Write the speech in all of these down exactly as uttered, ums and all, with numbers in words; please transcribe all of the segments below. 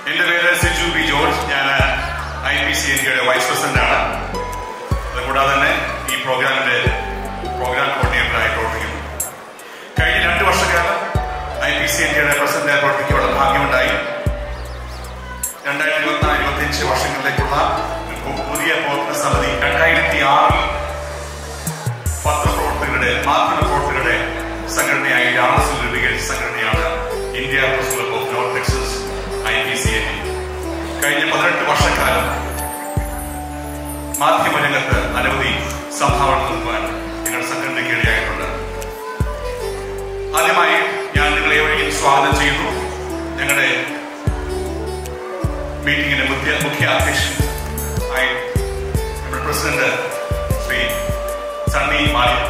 എൻ്റെ പേര് Siju B George. ഞാൻ ഐ പി സി എൻ ഡിയുടെ വൈസ് പ്രസിഡന്റാണ്. അതുകൂടാതെ തന്നെ ഈ പ്രോഗ്രാമിന്റെ പ്രോഗ്രാം കോർഡിനേറ്ററായി പ്രവർത്തിക്കുന്നു. കഴിഞ്ഞ രണ്ട് വർഷക്കാലം ഐ പി സി എൻ ഡിയുടെ പ്രസിഡന്റായി പ്രവർത്തിക്കാനുള്ള ഭാഗ്യമുണ്ടായി. രണ്ടായിരത്തി ഇരുപത്തിനാല് ഇരുപത്തിയഞ്ച് വർഷങ്ങളിലേക്കുള്ള പുതിയ പ്രവർത്തന സമിതി രണ്ടായിരത്തി ആറിൽ പത്രപ്രവർത്തകരുടെ മാധ്യമ പ്രവർത്തകരുടെ സംഘടനയായി ഡാളസിൽ രൂപീകരിച്ച സംഘടനയാണ് India press club of North Texas I P C N D. കഴിഞ്ഞ പതിനെട്ട് വർഷക്കാലം മാധ്യമരംഗത്ത് അനവധി സംഭാവന നൽകുവാൻ ഞങ്ങളുടെ സംഘടനയ്ക്ക് ഇടയായിട്ടുണ്ട്. ആദ്യമായി ഞാൻ നിങ്ങളെ എവിടെയും സ്വാഗതം ചെയ്യുന്നു. ഞങ്ങളുടെ മീറ്റിംഗിന്റെ മുഖ്യ മുഖ്യ അധ്യക്ഷൻ ആയി നമ്മുടെ പ്രസിഡന്റ് ശ്രീ സണ്ണി മാലിക്.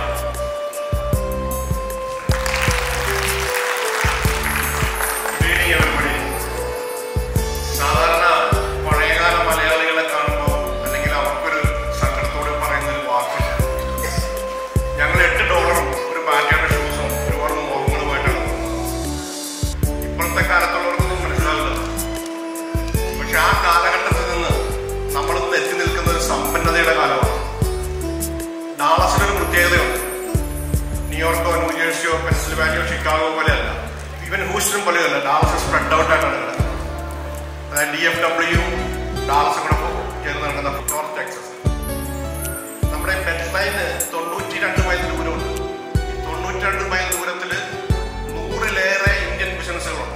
സാധാരണ പഴയകാല മലയാളികളെ കാണുമ്പോൾ അല്ലെങ്കിൽ അവർക്കൊരു സങ്കടത്തോടെ പറയുന്നൊരു വാക്കുണ്ട്. ഞങ്ങൾ എട്ട് ഡോളറും ഒരു ബാറ്റയുടെ ഷൂസും ഒരുപാട് മോഹങ്ങളുമായിട്ടാണ് ഇപ്പോഴത്തെ കാലത്തുള്ളവർക്കൊന്നും മനസ്സിലാവില്ല. പക്ഷെ ആ കാലഘട്ടത്തിൽ നിന്ന് നമ്മളിന്ന് എത്തി നിൽക്കുന്ന ഒരു സമ്പന്നതയുടെ കാലമാണ്. ഡാളസിനൊരു പ്രത്യേകതയുണ്ട്. ന്യൂയോർക്കോ ന്യൂജേഴ്സിയോ പെൻസിൽവാനിയോ ഷിക്കാഗോ പോലെയല്ല, ഈവൻ ഹൂസ്റ്റൺ പോലെയല്ല. ഡാളസ് സ്പ്രെഡ് ഔട്ടായിട്ടാണ് കിടക്കുന്നത്. അതായത് ഡി എഫ് ഡബ്ല്യു ഡാളസും കൂടെ ചേർന്ന് നടക്കുന്ന നോർത്ത് ടെക്സസ്. നമ്മുടെ ബെറ്റ് ലൈന് തൊണ്ണൂറ്റി രണ്ട് മൈൽ ദൂരമുണ്ട്. തൊണ്ണൂറ്റി രണ്ട് മൈൽ ദൂരത്തിൽ നൂറിലേറെ ഇന്ത്യൻ ബിസിനസ്സുകളുണ്ട്.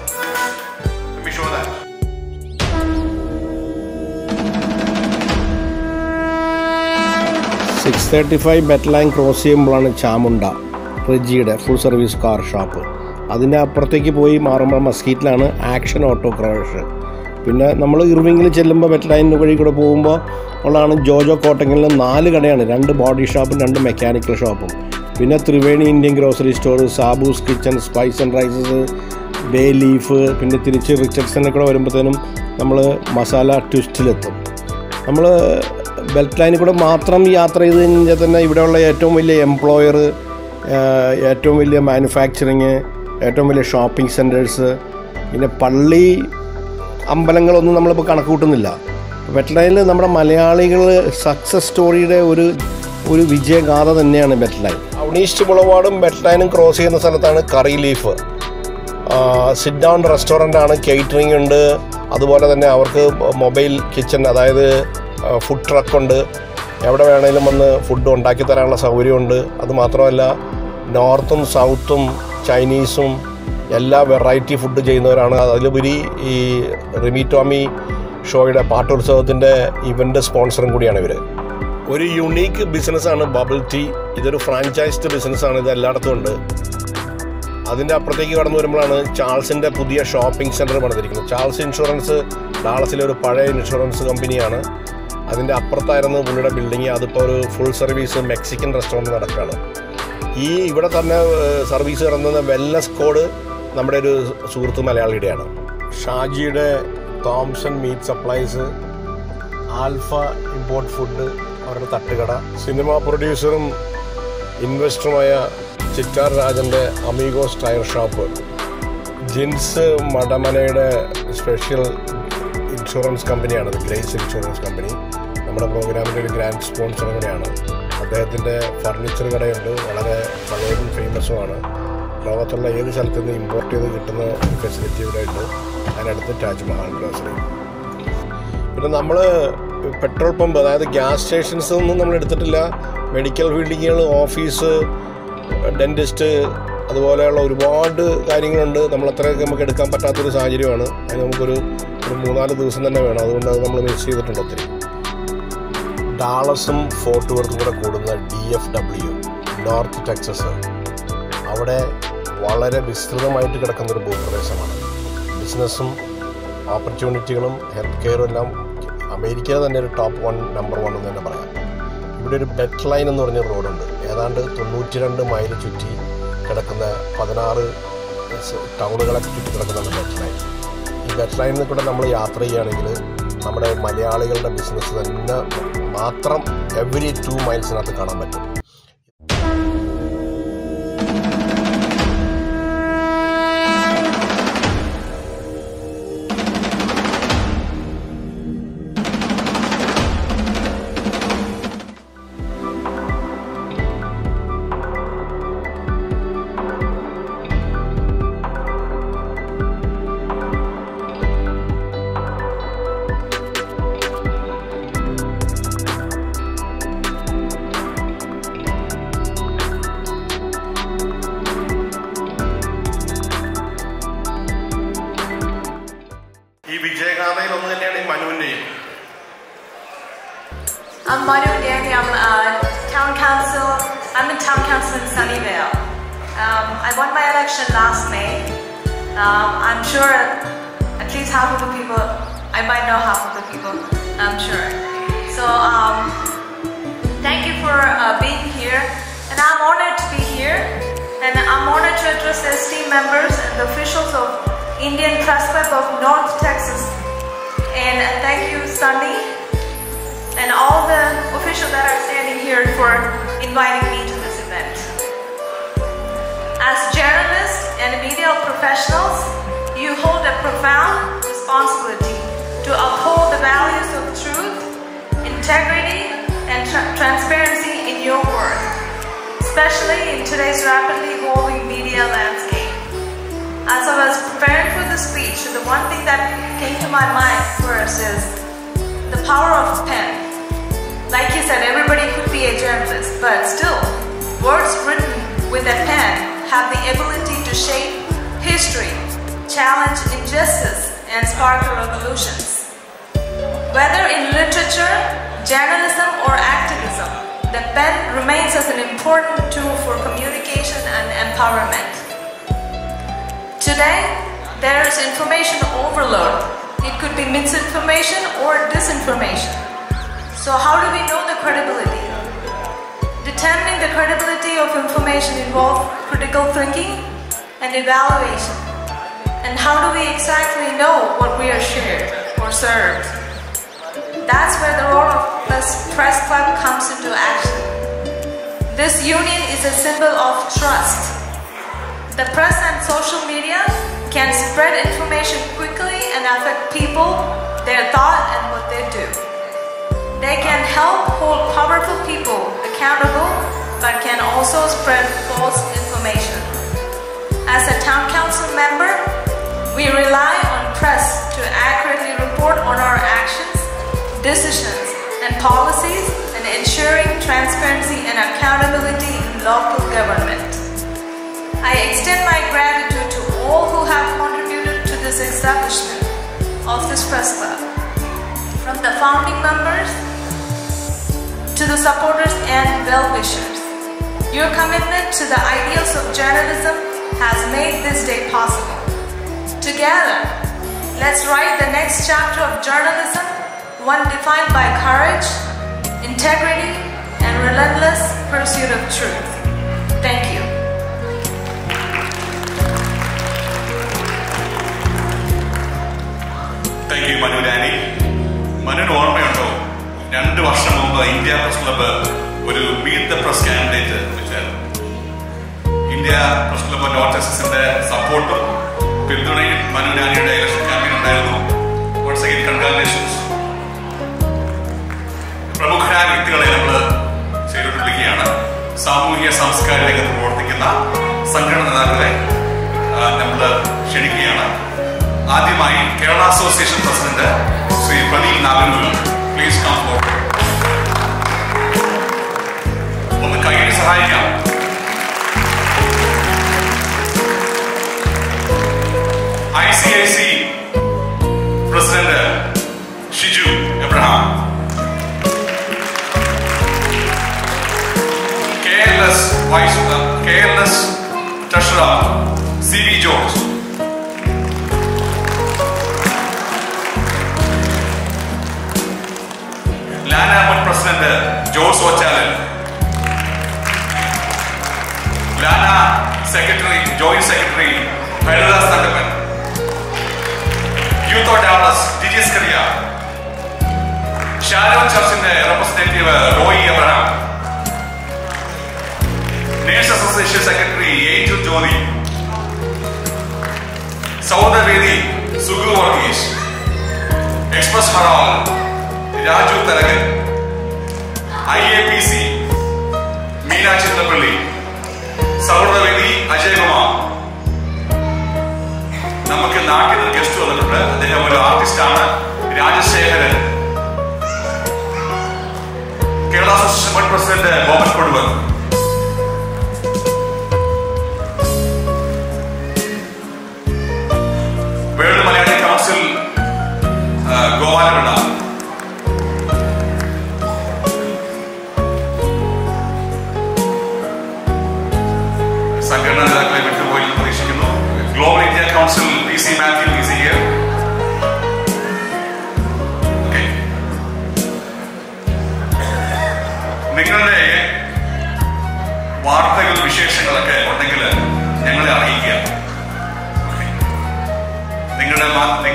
Six thirty five Belt line cross ചെയ്യുമ്പോഴാണ് ചാമുണ്ട റെജിയുടെ ഫുൾ സർവീസ് കാർ ഷോപ്പ്. അതിൻ്റെ അപ്പുറത്തേക്ക് പോയി മാറുമ്പോൾ മസ്കീറ്റിലാണ് ആക്ഷൻ ഓട്ടോ ക്രാഷ്. പിന്നെ നമ്മൾ ഇർവിങ്ങിൽ ചെല്ലുമ്പോൾ ബെറ്റ് ലൈനിന് വഴി കൂടെ പോകുമ്പോൾ ഉള്ളതാണ് ജോജോ കോട്ടങ്ങലിൽ നാല് കടയാണ്. രണ്ട് ബോഡി ഷോപ്പും രണ്ട് മെക്കാനിക്കൽ ഷോപ്പും. പിന്നെ Triveni Indian grocery store, Sabu's kitchen, spice and rices, bay leaf. പിന്നെ തിരിച്ച് റിച്ചർഡ്സണിൽ കൂടെ വരുമ്പോഴത്തേനും നമ്മൾ മസാല ട്വിസ്റ്റിലെത്തും. നമ്മൾ ബെൽറ്റ് ലൈനിൽ കൂടെ മാത്രം യാത്ര ചെയ്ത് കഴിഞ്ഞാൽ തന്നെ ഇവിടെയുള്ള ഏറ്റവും വലിയ എംപ്ലോയർ, ഏറ്റവും വലിയ മാനുഫാക്ചറിങ്, ഏറ്റവും വലിയ ഷോപ്പിംഗ് സെൻറ്റേഴ്സ്, പിന്നെ പള്ളി, അമ്പലങ്ങളൊന്നും നമ്മളിപ്പോൾ കണക്ക് കൂട്ടുന്നില്ല. ബെറ്റ് ലൈനിൽ നമ്മുടെ മലയാളികൾ സക്സസ് സ്റ്റോറിയുടെ ഒരു ഒരു വിജയഗാഥ തന്നെയാണ് ബെറ്റ് ലൈൻ. ഔണീസ്റ്റ് ബുളവാർഡും ബെറ്റ് ലൈനും ക്രോസ് ചെയ്യുന്ന സ്ഥലത്താണ് കറി ലീഫ്. സിറ്റ് ഡൗൺ റെസ്റ്റോറൻ്റാണ്, കേറ്ററിംഗ് ഉണ്ട്. അതുപോലെ തന്നെ അവർക്ക് മൊബൈൽ കിച്ചൺ, അതായത് ഫുഡ് ട്രക്കുണ്ട്. എവിടെ വേണമെങ്കിലും വന്ന് ഫുഡ് ഉണ്ടാക്കി തരാനുള്ള സൗകര്യമുണ്ട്. അതുമാത്രമല്ല നോർത്തും സൗത്തും ചൈനീസും എല്ലാ വെറൈറ്റി ഫുഡ് ചെയ്യുന്നവരാണ്. അതിലുപരി ഈ റിമി ടോമി ഷോയുടെ പാട്ടുത്സവത്തിൻ്റെ ഇവൻ്റ് സ്പോൺസറും കൂടിയാണ് ഇവർ. ഒരു യുണീക്ക് ബിസിനസ്സാണ് ബബിൾ ടീ. ഇതൊരു ഫ്രാഞ്ചൈസ്ഡ് ബിസിനസ്സാണ്. ഇത് എല്ലായിടത്തും ഉണ്ട്. അതിൻ്റെ അപ്പുറത്തേക്ക് കടന്നു വരുമ്പോഴാണ് ചാൾസിൻ്റെ പുതിയ ഷോപ്പിംഗ് സെൻറ്റർ പണിതിരിക്കുന്നത്. ചാൾസ് ഇൻഷുറൻസ് ഡാളസിലെ ഒരു പഴയ ഇൻഷുറൻസ് കമ്പനിയാണ്. അതിൻ്റെ അപ്പുറത്തായിരുന്നു പുള്ളിയുടെ ബിൽഡിങ്. അതിപ്പോൾ ഒരു ഫുൾ സർവീസ് മെക്സിക്കൻ റെസ്റ്റോറൻറ്റ് നടക്കുകയാണ്. ഈ ഇവിടെ തന്നെ സർവീസ് നടത്തുന്ന വെൽനസ് കോഡ് നമ്മുടെ ഒരു സുഹൃത്ത് മലയാളിയുടെയാണ്. ഷാജിയുടെ Thomson meat supplies, Alpha import food അവരുടെ തട്ടുകട, സിനിമാ പ്രൊഡ്യൂസറും ഇൻവെസ്റ്ററുമായ ചിറ്റാർ രാജൻ്റെ അമീഗോസ് ടയർ ഷോപ്പ്, ജിൻസ് മടമനയുടെ സ്പെഷ്യൽ ഇൻഷുറൻസ് കമ്പനിയാണത്, ഗ്രേസ് ഇൻഷുറൻസ് കമ്പനി. നമ്മുടെ പ്രോഗ്രാമിൻ്റെ ഒരു ഗ്രാൻഡ് സ്പോൺസർ കൂടെയാണ്. അദ്ദേഹത്തിൻ്റെ ഫർണിച്ചർ കടയുണ്ട്, വളരെ പഴയതും ഫേമസുമാണ്. ലോകത്തുള്ള ഏത് സ്ഥലത്തു നിന്ന് ഇമ്പോർട്ട് ചെയ്ത് കിട്ടുന്ന ഫെസിലിറ്റി ഇവിടെ ഉണ്ട്. അതിനടുത്ത് താജ്മഹൽ ഗ്രോസറി. പിന്നെ നമ്മൾ പെട്രോൾ പമ്പ്, അതായത് ഗ്യാസ് സ്റ്റേഷൻസ് ഒന്നും നമ്മൾ എടുത്തിട്ടില്ല. മെഡിക്കൽ ബിൽഡിങ്ങുകൾ, ഓഫീസ്, ഡെൻറ്റിസ്റ്റ്, അതുപോലെയുള്ള ഒരുപാട് കാര്യങ്ങളുണ്ട്. നമ്മളത്രയൊക്കെ നമുക്ക് എടുക്കാൻ പറ്റാത്തൊരു സാഹചര്യമാണ്. അതിന് നമുക്കൊരു ഒരു മൂന്നാല് ദിവസം തന്നെ വേണം. അതുകൊണ്ട് അത് നമ്മൾ മിസ് ചെയ്തിട്ടുണ്ട് ഒത്തിരി. ഡാളസും ഫോർട്ട് വർത്തും കൂടെ കൂടുന്ന D F W North Texas, അവിടെ വളരെ വിസ്തൃതമായിട്ട് കിടക്കുന്നൊരു ഭൂപ്രദേശമാണ്. ബിസിനസ്സും ഓപ്പർച്യൂണിറ്റികളും ഹെൽത്ത് കെയറും എല്ലാം അമേരിക്കയിൽ തന്നെ ഒരു ടോപ്പ് വൺ നമ്പർ വൺ എന്ന് തന്നെ പറയാം. ഇവിടെ ഒരു ബെറ്റ് ലൈൻ എന്ന് പറഞ്ഞ റോഡുണ്ട്. ഏതാണ്ട് തൊണ്ണൂറ്റി രണ്ട് മൈൽ ചുറ്റി കിടക്കുന്ന പതിനാറ് ടൗണുകളെ ചുറ്റി കിടക്കുന്ന ബെറ്റ് ലൈൻ. ഈ ബെറ്റ് ലൈനിൽ കൂടെ നമ്മൾ യാത്ര ചെയ്യുകയാണെങ്കിൽ നമ്മുടെ മലയാളികളുടെ ബിസിനസ് തന്നെ മാത്രം എവറി ടു മൈൽസിനകത്ത് കാണാൻ പറ്റും. ഈ വിജയഗാഥയിൽ ഒന്ന് തന്നെയാണ് ഈ മനുവിൻ്റെയും. I'm Manu Danny. I'm uh, town council. I'm in town council in Sunnyvale. Um, I won my election last May. Um, I'm sure at least half of the people, I might know half of the people, I'm sure. So um, thank you for uh, being here. And I'm honored to be here. And I'm honored to address the esteemed members and the officials of Indian Press Club of North Texas. And uh, thank you, Sunny, and all the officials that are standing here for inviting me to this event. As journalists and media professionals, you hold a profound responsibility to uphold the values of truth, integrity, and tra- transparency in your work, especially in today's rapidly evolving media landscape. As I was preparing for the speech, the one thing that came to my mind first is the power of pen. Like you said, everybody could be a journalist, but still, words written with a pen have the ability to shape history, challenge injustice, and spark revolutions. Whether in literature, journalism, or activism, the pen remains as an important tool for communication and empowerment. Today, there is information overload. It could be misinformation or disinformation. So how do we know the credibility? Determining the credibility of information involves critical thinking and evaluation. And how do we exactly know what we are shared or served? That's where the role of the Press Club comes into action. This union is a symbol of trust. The press and social media can spread information quickly and affect people, their thought, and what they do. They can help hold powerful people accountable, but can also spread false information. As a town council member, we rely on press to accurately report on our actions, decisions, and policies, and ensuring transparency and accountability in local government. I extend my gratitude to all who have contributed to this establishment of this press club, from the founding members to the supporters and well-wishers. Your commitment to the ideals of journalism has made this day possible. Together, let's write the next chapter of journalism, one defined by courage, integrity, and relentless pursuit of truth. Thank you. Thank you Manu Danny. മനുവിന് ഓർമ്മയുണ്ടോ, രണ്ട് വർഷം മുമ്പ് India press club ഒരു meet the press candidate വെച്ചായിരുന്നു. India press club North ടെക്സസിന്റെ സപ്പോർട്ടും പിന്തുണയും മനു ഡാനിയുടെ ഇലക്ഷൻ ക്യാമ്പയിൻ ഉണ്ടായിരുന്നു. Once again congratulations. പ്രമുഖരായ വ്യക്തികളെ നമ്മൾ ചെയ്തോട്ട് വിളിക്കുകയാണ്. സാമൂഹിക സാംസ്കാരിക രംഗത്ത് പ്രവർത്തിക്കുന്ന സംഘടന നേതാക്കളെ നമ്മൾ ക്ഷണിക്കുകയാണ്. ആദ്യമായി Kerala association president Shri Pradeep Naganoor, please come forward. ഒന്ന് കൈയ്യടി സഹായിക്കാം. I C I C president Shiju Abraham. K L S vice K L S treasurer C V George. LANA മുൻ president Jose Ochalan. LANA secretary joint secretary Haridas Thankappan. Youth of Dallas Gijis Kariya. Sharon ചർച്ചിന്റെ representative Roy Abraham. Nurse association secretary Angel Joli. സൗദവേദി Sugu Varghese. Express Herald Raju Tharakan. I A P C Meena Chinnappally. Souhrudavedi Ajayakumar. നമുക്ക് നാട്ടിൽ നിന്ന് guest വന്നിട്ടുണ്ട്. അദ്ദേഹം ഒരു ആർട്ടിസ്റ്റാണ്, രാജശേഖരൻ. കേരള അസോസിയേഷൻ മുൻ president Boban Koduvan. World Malayali council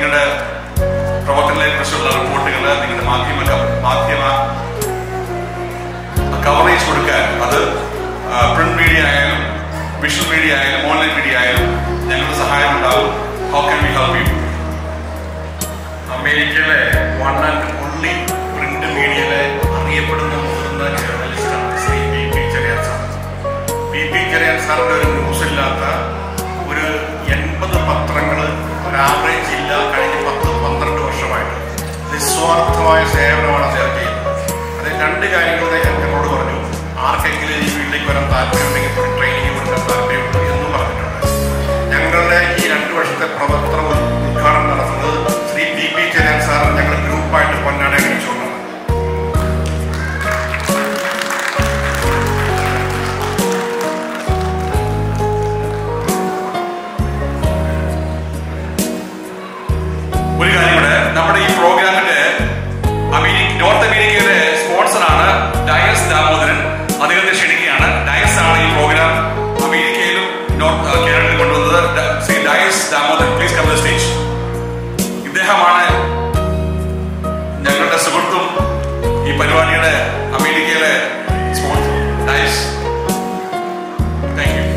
നിങ്ങളുടെ പ്രവർത്തനങ്ങളെ കുറിച്ചുള്ള റിപ്പോർട്ടുകൾ നിങ്ങളുടെ മാധ്യമ മാധ്യമ കവറേജ് കൊടുക്കാൻ, അത് പ്രിന്റ് മീഡിയ ആയാലും വിഷ്വൽ മീഡിയ ആയാലും ഓൺലൈൻ മീഡിയ ആയാലും ഞങ്ങളുടെ സഹായം ഉണ്ടാവും. How can we help you? അമേരിക്കയിലെ വൺ ആൻഡ് ഓൺലി പ്രിന്റ് മീഡിയയിലെ അറിയപ്പെടുന്ന മുതിർന്ന ജേർണലിസ്റ്റാണ് Shri P P Cherian sir. P P Cherian സാറിന്റെ ഒരു ന്യൂസ് ഇല്ലാത്ത ഒരു എൺപത് പത്രങ്ങൾ ഒരു ആവറേജ് ഇല്ല കഴിഞ്ഞ പത്ത് പന്ത്രണ്ട് വർഷമായിട്ട് നിസ്വാർത്ഥമായ സേവനമാണ് അദ്ദേഹം ചെയ്യുന്നത്. അതിൽ രണ്ട് കാര്യങ്ങൾ ഞാൻ ഞങ്ങളോട് പറഞ്ഞു. ആർക്കെങ്കിലും ഈ ഫീൽഡിലേക്ക് വരാൻ താല്പര്യമുണ്ടെങ്കിൽ ഒരു ട്രെയിനിങ് കൊടുക്കാൻ താല്പര്യമുണ്ട് എന്നും പറഞ്ഞിട്ടുണ്ട്. ഞങ്ങളുടെ ഈ രണ്ട് വർഷത്തെ പ്രവർത്തന ഉദ്ഘാടനം നടത്തുന്നത് Shri P P Cherian sir ഞങ്ങൾ ഗ്രൂപ്പായിട്ട് പൊന്നാട അണിയിച്ചുകൊണ്ടാണ്. ഒരു കാര്യം കൂടെ, നമ്മുടെ ഈ പ്രോഗ്രാമിന്റെ നോർത്ത് അമേരിക്കയിലെ സ്പോൺസറാണ് ഡയസ് ദാമോദരൻ. അദ്ദേഹത്തെ ക്ഷണിക്കുകയാണ്. ഡയസ് ആണ് ഈ പ്രോഗ്രാം അമേരിക്കയിലും നോർത്ത് കേരളത്തിൽ കൊണ്ടുവന്നത്. Shri Dias Damodaran, please come to the stage. ഇദ്ദേഹമാണ് ഞങ്ങളുടെ സുഹൃത്തും ഈ പരിപാടിയുടെ അമേരിക്കയിലെ സ്പോൺസർ. Diaz, thank you.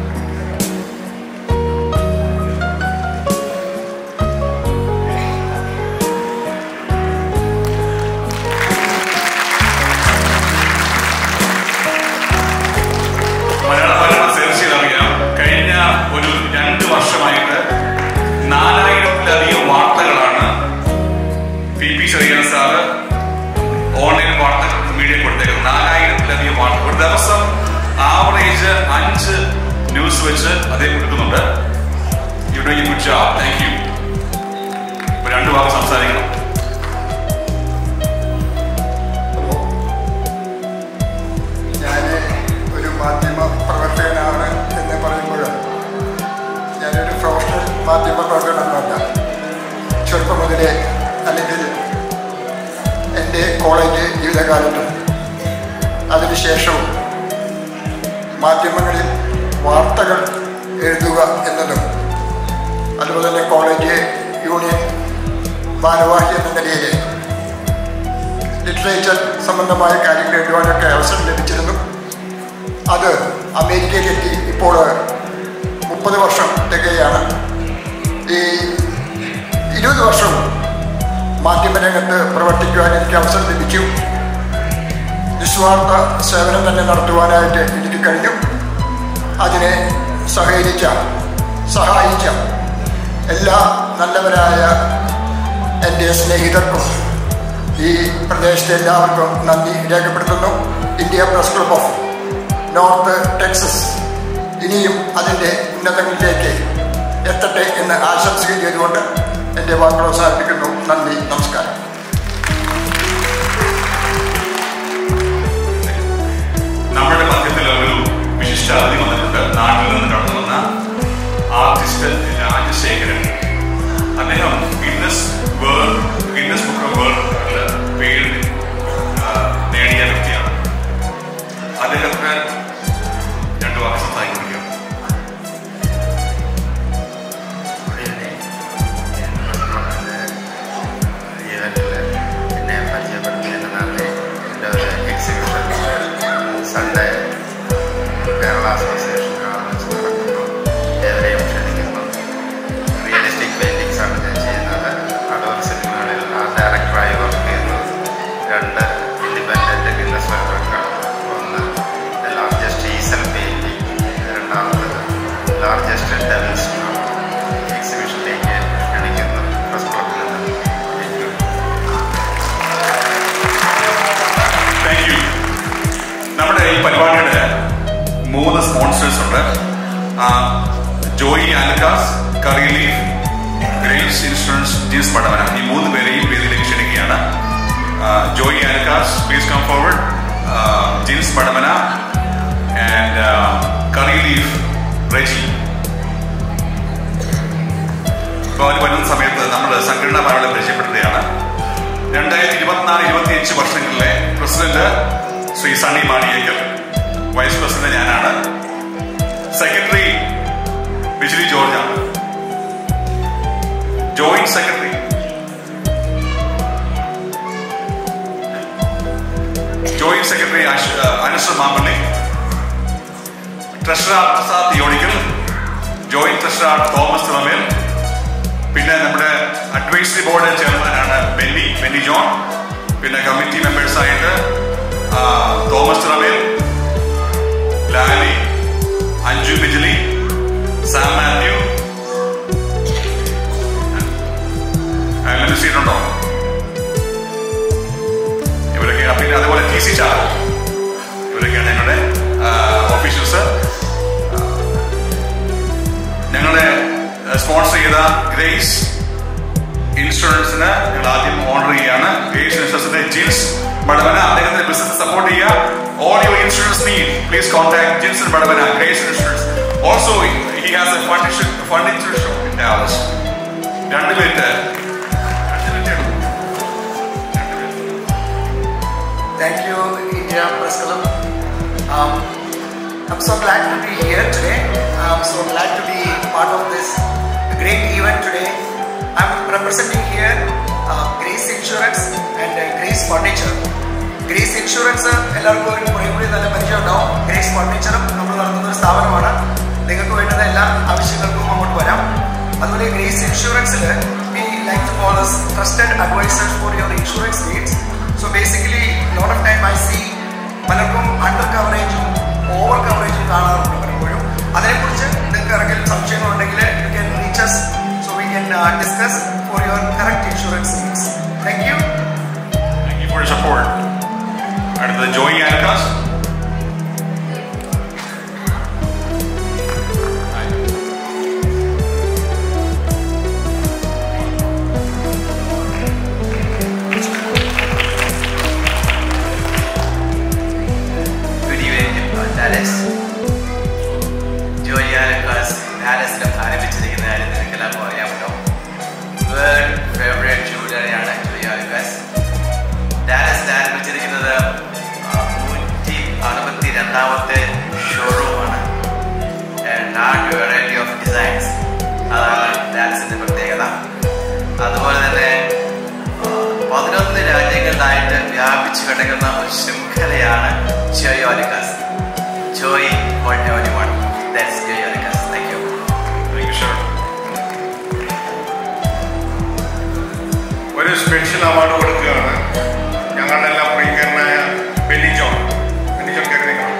ഒരു രണ്ട് വർഷമായിട്ട് നാലായിരത്തിലധികം വാർത്തകളാണ് P P Cherian sir online വാർത്ത മീഡിയ കൊടുത്തേക്കുന്നത്. നാലായിരത്തിലധികം വാർത്ത ഒരു ദിവസം ആവറേജ് അഞ്ച് ന്യൂസ് വെച്ച് അദ്ദേഹം കൊടുക്കുന്നുണ്ട്. You doing a good job. Thank you. ഇപ്പൊ രണ്ടു വാക്ക് സംസാരിക്കണം. ഞാൻ ഒരു മാധ്യമ പ്രവർത്തകനാണ് എന്ന് പറയുമ്പോൾ ഞാനൊരു പ്രൊഫഷണൽ മാധ്യമ പ്രവർത്തകനൊന്നുമല്ല. ചെറുപ്പം മുതലേ അല്ലെങ്കിൽ എൻ്റെ കോളേജ് ജീവിതകാലത്തും അതിനുശേഷവും മാധ്യമങ്ങളിൽ വാർത്തകൾ എഴുതുക എന്നതും അതുപോലെ തന്നെ കോളേജ് യൂണിയൻ ഭാരവാഹി എന്ന നിലയിൽ ലിറ്ററേച്ചർ സംബന്ധമായ കാര്യങ്ങൾ എഴുതുവാനൊക്കെ അവസരം ലഭിച്ചിരുന്നു. അത് അമേരിക്കയിലെത്തി ഇപ്പോൾ മുപ്പത് വർഷം തികയാണ്. ഈ ഇരുപത് വർഷവും മാധ്യമരംഗത്ത് പ്രവർത്തിക്കുവാൻ എനിക്ക് അവസരം ലഭിച്ചു. നിസ്വാർത്ഥ സേവനം തന്നെ നടത്തുവാനായിട്ട് എനിക്ക് കഴിഞ്ഞു. അതിനെ സഹകരിച്ച സഹായിച്ച എല്ലാ നല്ലവരായ എൻ്റെ സ്നേഹിതർക്കും ഈ പ്രദേശത്തെ എല്ലാവർക്കും നന്ദി രേഖപ്പെടുത്തുന്നു. India press club of North Texas ഇനിയും അതിൻ്റെ ഉന്നതങ്ങളിലേക്ക് എത്തട്ടെ എന്ന് ആശംസിക്കുകയും ചെയ്തുകൊണ്ട് എൻ്റെ വാക്കുകൾ അവസാനിപ്പിക്കുന്നു. നന്ദി, നമസ്കാരം. നമ്മുടെ മധ്യത്തിൽ ഒരു വിശിഷ്ട അതിഥി വന്നിട്ടുണ്ട്. നാട്ടിൽ നിന്ന് കടന്നു വന്ന ആർട്ടിസ്റ്റ് രാജശേഖരൻ. അദ്ദേഹം Guinness world Guinness book of world പേര് നേടിയ വ്യക്തിയാണ്. അദ്ദേഹത്തിന് രണ്ടു വാക്ക് സംസാരിക്കാൻ. എന്നെ പരിചയപ്പെടുത്തിയതിന് നന്ദി. എൻ്റെ ഒരു എക്സിബിഷൻ സൺഡേ കേരള അസോസിയേഷൻ നടക്കുന്നു. ഏവരെയും ക്ഷണിക്കുന്നു. റിയലിസ്റ്റിക് പെയിൻറ്റിങ്സ് ആണ് ഞാൻ ചെയ്യുന്നത്. അടൂർ സിനിമകളിൽ ആർട്ട് ഡയറക്ടറായി വർക്ക് ചെയ്യുന്നു. രണ്ട് ഇൻഡിപെൻഡൻറ്റ് ഗിന്നസ് വേൾഡാണ്. ഒന്ന് ലാർജസ്റ്റ് ഈസൽ പെയിൻറ്റിങ്, രണ്ടാമത് ലാർജസ്റ്റ് ഡെവിൽസ് എക്സിബിഷനിലേക്ക് ക്ഷണിക്കുന്നു. പ്രസ് ക്ലബിൽ നിന്ന്. Thank you. നമ്മുടെ ഈ പരിപാടിയുടെ മൂന്ന് സ്പോൺസേഴ്സ് ഉണ്ട്. Joy Alukkas, curry leaf, Grace insurance, Jins Padavana. ഈ മൂന്ന് പേരെയും വേദിയിലേക്ക് ക്ഷണിക്കുകയാണ്. Joy Alukkas, please come forward. Jins Padavana and curry leaf Reji. ഇപ്പോൾ അവർ വരുന്ന സമയത്ത് നമ്മൾ സംഘടനാ പരങ്ങളെ പരിചയപ്പെടുത്തുകയാണ്. രണ്ടായിരത്തി ഇരുപത്തിനാല് ഇരുപത്തി അഞ്ച് വർഷങ്ങളിലെ president Shri Sunny Maniyekkar, vice president ഞാനാണ്, സെക്രട്ടറി ബിജിലി ജോർജാണ്. Joint secretary joint secretary Anushwar Mampally, treasurer Prasad Thiyonikkal, joint treasurer Thomas Thilamel, പിന്നെ നമ്മുടെ അഡ്വൈസറി ബോർഡ് ചെയർമാനാണ് ബെന്നി ബെന്നി ജോൺ, പിന്നെ കമ്മിറ്റി മെമ്പേഴ്സ് ആയിട്ട് Thomas Thilamel, Lali, Anju Bijli, Sam Mathew. ണ്ടോ ഇവരൊക്കെയാണ്. പിന്നെ അതുപോലെ ടി സി ചാക്കോ, ഇവരൊക്കെയാണ് ഞങ്ങളുടെ ഓഫീഷ്യൽസ്. ഞങ്ങളെ സ്പോൺസർ ചെയ്ത ഗ്രേസ് ഇൻഷുറൻസിന് ഞങ്ങൾ ആദ്യം ഓണർ ചെയ്യാണ്. ഗ്രേസ് ഇൻഷുറൻസിന്റെ ജിൻസ് ബടവന, അദ്ദേഹത്തിന്റെ ബിസിനസ് സപ്പോർട്ട് ചെയ്യുക. All your insurance need please contact Jinson Badavana, Grace insurance. Also he has a furniture shop in Dallas. രണ്ട് minute. Thank you, India Press Club. Um, I'm so glad to be here today. I'm so glad to be part of this great event today. I'm representing here uh, Grace Insurance and uh, Grace Furniture. Grace Insurance, എല്ലാവർക്കും ഒരു കുറേ നല്ല പരിചയമുണ്ടാവും. Grace Furniture നമ്മൾ നടത്തുന്ന ഒരു സ്ഥാപനമാണ്. നിങ്ങൾക്ക് വേണ്ടുന്ന എല്ലാ ആവശ്യങ്ങൾക്കും അങ്ങോട്ട് വരാം. അതുപോലെ Grace Insurance we like to call us trusted advisors for your insurance needs. So basically, a lot of time I see പലർക്കും അണ്ടർ കവറേജും ഓവർ കവറേജും കാണാറുണ്ട് പലപ്പോഴും. അതിനെക്കുറിച്ച് നിങ്ങൾക്ക് ഇറങ്ങിയ സംശയങ്ങളുണ്ടെങ്കിൽ you can reach us so we can uh, discuss for your correct insurance needs. Thank you. Thank you for your support. അടുത്തത് Joy Alukkas. Dallas Joy Alukkas ഡാലസിലും ആരംഭിച്ചിരിക്കുന്ന കാര്യം നിങ്ങൾക്കെല്ലാവർക്കും അറിയാമല്ലോ. വേൾഡ് ഫേവറേറ്റ് ജൂവലറിയാണ് ജോയി ആലുക്കാസ്. ഡാലസിൽ ആരംഭിച്ചിരിക്കുന്നത് നൂറ്റി അറുപത്തി രണ്ടാമത്തെ ഷോറൂമാണ്. ലാർജ് വെറൈറ്റി ഓഫ് ഡിസൈൻസ്, അതാണ് ഡാലസിന്റെ പ്രത്യേകത. അതുപോലെ തന്നെ പതിനൊന്ന് രാജ്യങ്ങളിലായിട്ട് വ്യാപിച്ചു കിടക്കുന്ന ഒരു ശൃംഖലയാണ് Joy Alukkas. Joy for everyone. That's Joy Alucas. Thank you. Thank you, sir. ഒരു സ്പെഷ്യൽ അവാർഡ് കൊടുക്കുകയാണ് ഞങ്ങളുടെ എല്ലാം പ്രിയങ്കരനായ ബെന്നി ജോൺ. ബെന്നി ജോൺ കേൾക്കണം.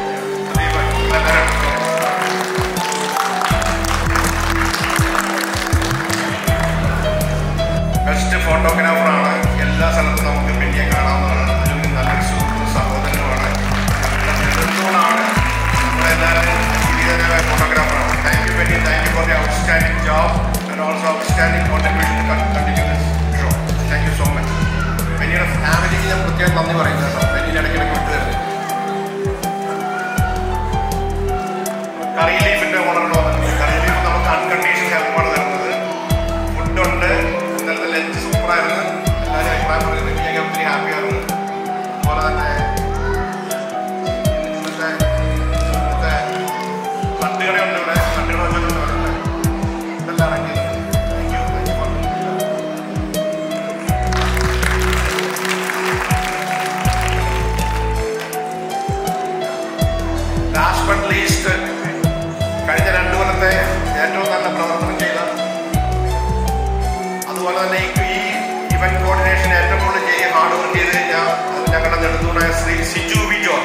ബെസ്റ്റ് ഫോട്ടോഗ്രാഫറാണ്. എല്ലാ സ്ഥലത്തും നമുക്ക് ബെന്നിയെ കാണാവുന്നതാണ്. അതിൽ നല്ലൊരു സുഹൃത്തും സഹോദരനുമാണ്. ാണ് നമ്മളെല്ലാവരും ഇന്ത്യയിലെ ഫോട്ടോഗ്രാഫറാണ്. Thank you Benny. Thank you for the outstanding job and also outstanding contribution to continue this show. Thank you so much. ബെന്നിയുടെ ഫാമിലിക്ക് ഞാൻ പ്രത്യേകം നന്ദി പറയുന്നത് കേട്ടോ. ബെന്നിയുടെ ഇടയ്ക്കിടയ്ക്ക് വിട്ടു തരുന്നത്. കറി ലീഫിന്റെ ഓണറിന് വന്നിട്ടുണ്ട്. കറി ലീഫ് നമുക്ക് അൺകണ്ടീഷണൽ ഹെൽപ്പാണ് തരുന്നത്. ഫുഡുണ്ട്. ഇന്നലത്തെ ലഞ്ച് സൂപ്പറായിരുന്നു. എല്ലാവരും അഭിപ്രായം പറയുന്നത് എനിക്ക് ഒത്തിരി ഹാപ്പിയായിരുന്നു. അതുപോലെ തന്നെ തട്ടുകടയുണ്ട് ഇവിടെ. തട്ടുകട വെച്ചിട്ടുണ്ട്. ഇതെല്ലാം ഇറങ്ങിയത്. Thank you. Thank you for last but least കഴിഞ്ഞ രണ്ടു കൊല്ലത്തെ ഏറ്റവും നല്ല പ്രവർത്തനം ചെയ്ത, അതുപോലെ തന്നെ ഈ ഇവന്റ് കോർഡിനേഷൻ ഏറ്റവും കൂടുതൽ ചെയ്യുക ഹാർഡ് വർക്ക് ചെയ്ത് കഴിഞ്ഞാൽ അത് ഞങ്ങളുടെ നെടുന്തൂണായ ശ്രീ സിജു വി ജോൺ.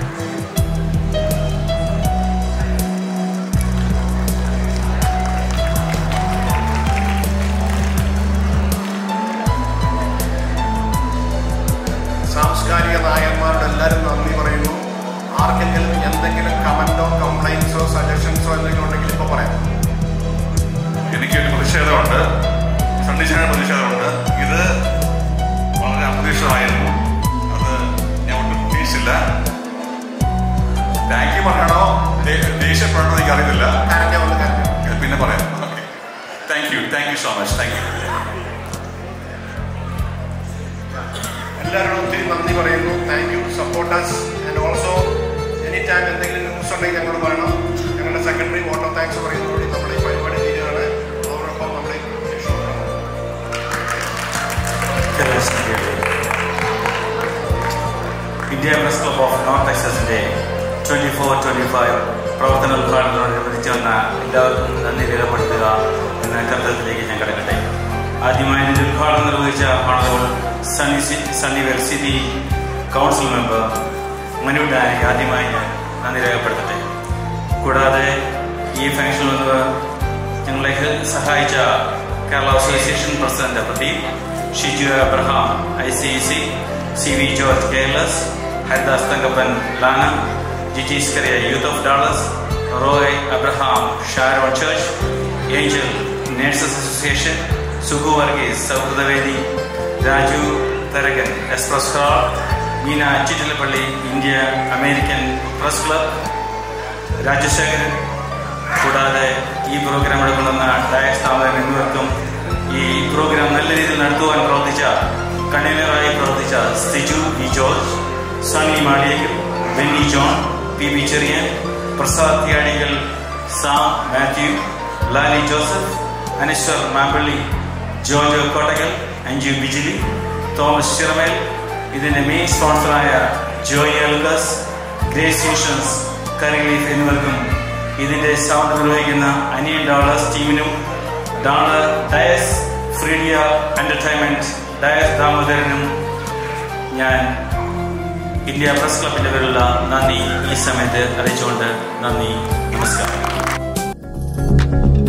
സാംസ്കാരിക നായകന്മാരുടെ എല്ലാവരും നന്ദി പറയുന്നു. ആർക്കെങ്കിലും എന്തെങ്കിലും കമന്റോ കംപ്ലൈൻസോ സജഷൻസോ എന്തെങ്കിലും ഉണ്ടെങ്കിൽ ഇപ്പോൾ പറയാം. എനിക്കൊരു പ്രതിഷേധമുണ്ട്, സണ്ണിച്ചായ പ്രതിഷേധമുണ്ട്. ഇത് വളരെ അപ്രതീക്ഷിതമായിരുന്നു. അത് ഞാൻ ഒട്ടും പ്രതീക്ഷിച്ചില്ല. താങ്ക് യു പറയണോ ദേഷ്യപ്പെടണോ എനിക്ക് അറിയുന്നില്ല. കരഞ്ഞ ഒന്ന് കരഞ്ഞു. പിന്നെ പറയാം. Okay, thank you. Thank you so much. Thank you. എല്ലാവരോടും ഒത്തിരി നന്ദി പറയുന്നു. Thank you. Supporters and also any time എന്തെങ്കിലും ന്യൂസ് ഉണ്ടെങ്കിൽ ഞങ്ങൾ പറയണം. ഞങ്ങളുടെ സെക്രട്ടറി വോട്ട് ഓഫ് താങ്ക്സ് പറയുന്നതോടെ നമ്മുടെ ഈ പരിപാടി ചെയ്യുകയാണ്. അതോടൊപ്പം നമ്മുടെ show India press club of North ടെക്സസിന്റെ ട്വന്റി ഫോർ ട്വന്റി ഫൈവ് പ്രവർത്തന ഉദ്ഘാടനത്തോടനുബന്ധിച്ച് വന്ന എല്ലാവർക്കും നന്ദി രേഖപ്പെടുത്തുക എന്ന കർത്തവ്യത്തിലേക്ക് ഞാൻ കടക്കട്ടെ. ആദ്യമായി ഇതിന്റെ ഉദ്ഘാടനം നിർവഹിച്ച honourable Sunny Sunnyvale city council member Manu ഡാനിക്ക് ആദ്യമായി ഞാൻ നന്ദി രേഖപ്പെടുത്തട്ടെ. കൂടാതെ ഈ ഫംഗ്ഷനിൽ വന്ന് ഞങ്ങളെ സഹായിച്ച Kerala association president Pradeep, Shiju Abraham I C E C, C V George കേരളസ്, Haridas Thankappan LANA, Gijis Kariya youth of Dallas, Roy Abraham Sharon church, Angel nurses association, Sugu Varghese Souhrudavedi, Raju Tharakan Express Herald, Meena Chittalappally India American press club, Rajasekharan, കൂടാതെ ഈ പ്രോഗ്രാം ഇവിടെ കൊണ്ടുവന്ന ഡയസ് താമരൻ എന്നിവർക്കും ഈ പ്രോഗ്രാം നല്ല രീതിയിൽ നടത്തുവാൻ പ്രവർത്തിച്ച കൺവീനറായി പ്രവർത്തിച്ച Siju V George, Sunny Maliyekkal, Benny John, P V Cherian, Prasad Thiyadikal, Sam Mathew, Lali Joseph, Anashwar Mampally, Jojo Kottakal, Anju Bijili, Thomas Chiramel, ഇതിന്റെ മെയിൻ സ്പോൺസറായ Joy Alukkas, Grace insurance, curry leaf എന്നിവർക്കും ഇതിന്റെ സൗണ്ട് നിർവഹിക്കുന്ന അനിയൻ ഡോളേഴ്സ് ടീമിനും ഡോളർ ഡയസ് ഫ്രീഡിയ എന്റർടൈൻമെന്റ് ഡയസ് ദാമോദരനും ഞാൻ ഇന്ത്യ പ്രസ് ക്ലബിന്റെ പേരുള്ള നന്ദി ഈ സമയത്ത് അറിയിച്ചുകൊണ്ട് നന്ദി, നമസ്കാരം.